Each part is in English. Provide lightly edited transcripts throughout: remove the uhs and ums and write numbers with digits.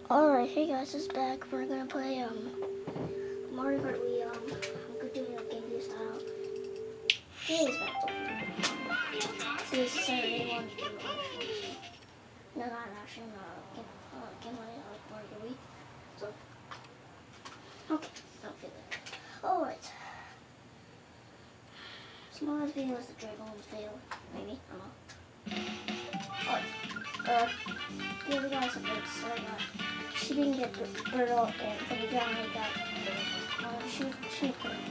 Alright, hey guys, it's back. We're gonna play Mario Kart Wii. I'm doing a gameplay style. Today's back. Today's Saturday one. No, not actually. Gameplay Mario Wii. So, okay, I'll feel it. Alright. Smallest video was the Dragon fail. Maybe, I don't know. Alright. Yeah, we got something to say about. She didn't get bird off and from the ground like that. She couldn't.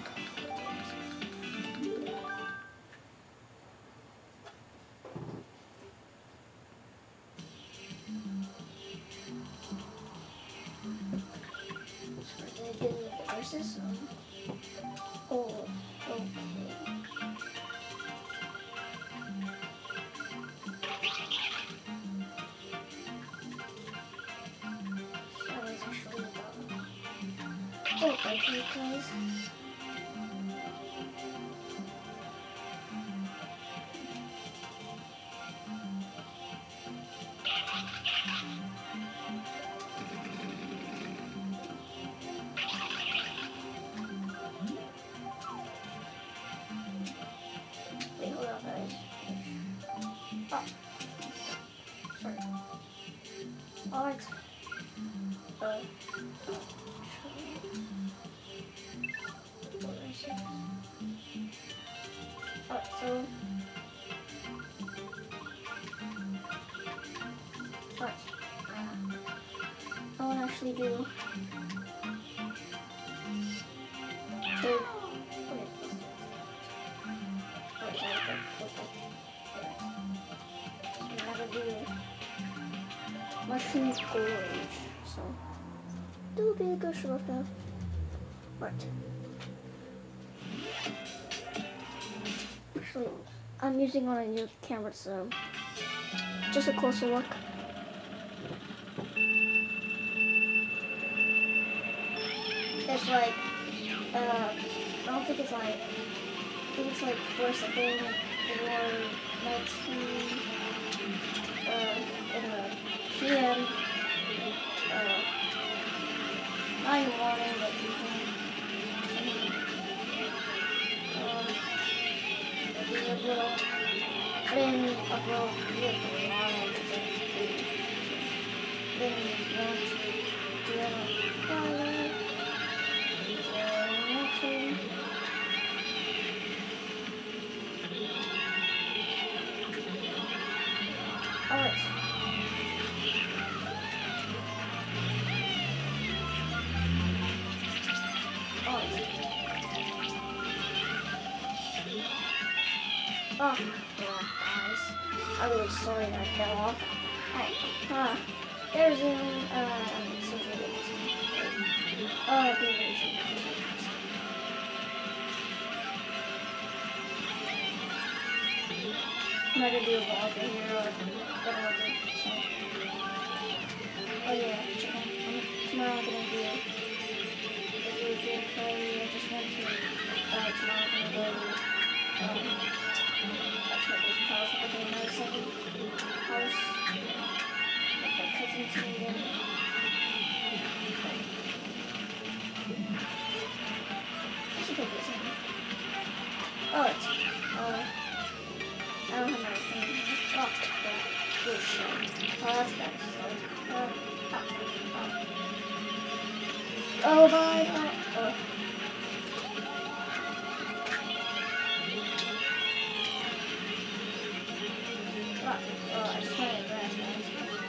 So we're gonna do the verses. Oh, okay. Oh, thank you guys. Wait, hold on, guys. Oh, sorry. Alright. Alright, so I want to actually do two. Okay. I'm gonna do mushroom gorge. So do be a good short now. Right. Actually, I'm using on a new camera, so just a closer look. It's like, I don't think it's like, I think it's like 4 seconds or 19, in the PM, 9 in the morning, but I didn't upload video for a while, then you want to do it on Friday. Alright. Oh, yeah, guys. I'm really sorry that I fell off. Alright, there's an, I'm not gonna do a vlog here or whatever. So. Oh yeah, tomorrow I'm gonna do a gameplay. I just went to tomorrow I'm gonna go that's my cousin's house. I'm gonna go to my second house. Like my cousin's meeting. I should go get something. Oh, it's I don't have my phone. Oh, good shit. Oh, that's bad. Oh, bye. Oh. Oh, I just wanted to grass, guys.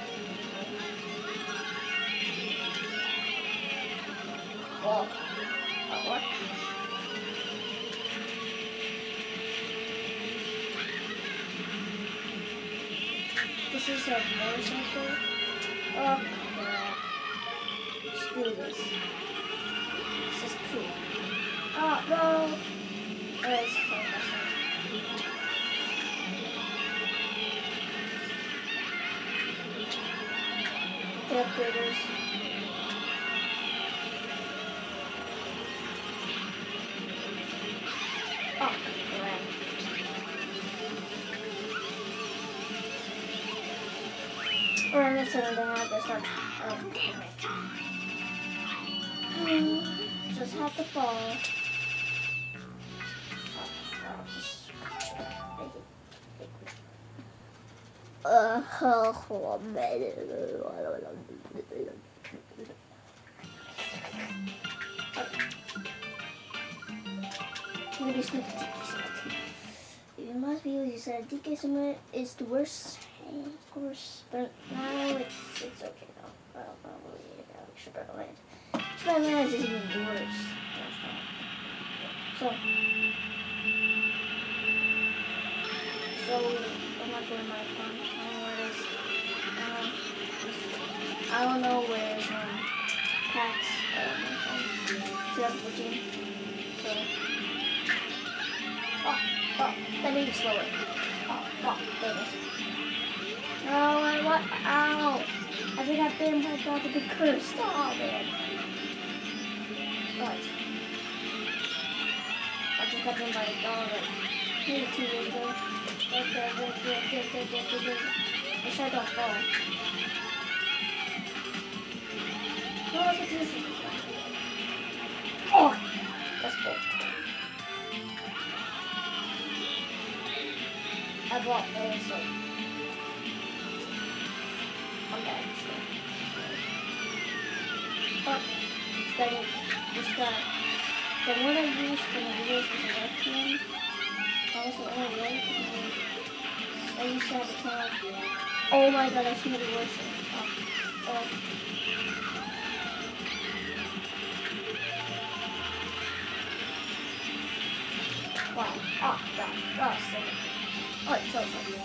Oh, what? This is a motorcycle. Oh crap. Screw this. This is cool. Oh no! It's the upgraders. Oh crap. Or I'm gonna sit on the have to start Just have to fall. In last video you said DK Summit is the worst, of course, but now it's okay though. Well, probably Superland. Superland is even worse. So I'm not going my phone. I don't know where it is. Packs. My phone. 2014. So. Oh, that made it slower. Oh, dang it. No, what? Ow! I think I've been about to be cursed. Oh, man. Right. I just got bitten by a dog like maybe 2 years ago. Make sure I don't fall. No, that's what this is. Oh! That's cool. I bought this, so I'm bad. But the one I used for the videos was a webcam. That was the only way. I used to have a channel. Oh my god, I should have the worst. Wow. Oh, God. Oh, it's so funny.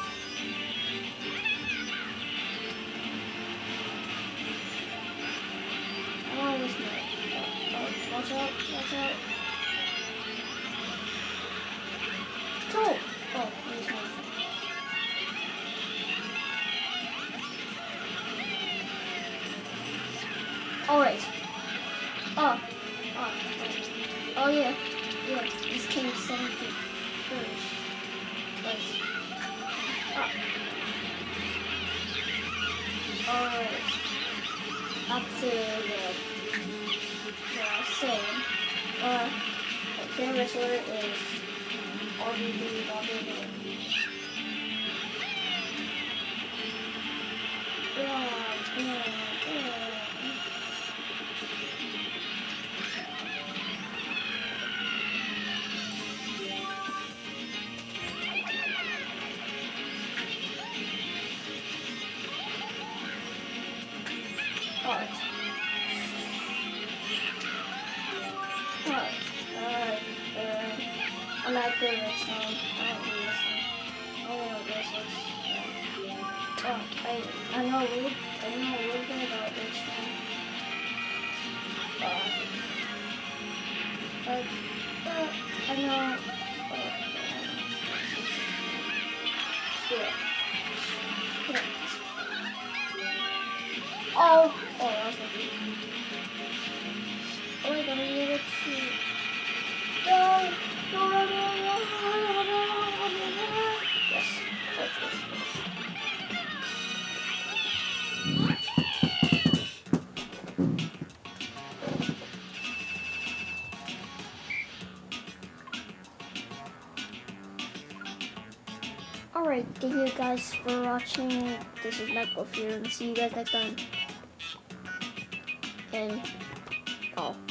I want this night. Oh, watch out. Go! Oh, there's one. Alright. Oh yeah. Yeah, this came 7 feet first. Alright. Up to the same. Favorite wrestler is RVD. I'm not good at this song. I don't do this song. I don't know what this is. I know a little bit about this song. I know. Oh, that was lucky. Oh, we're gonna need it to. No. Yes, alright, thank you guys for watching. This is Michael here, and see you guys next time. And, oh.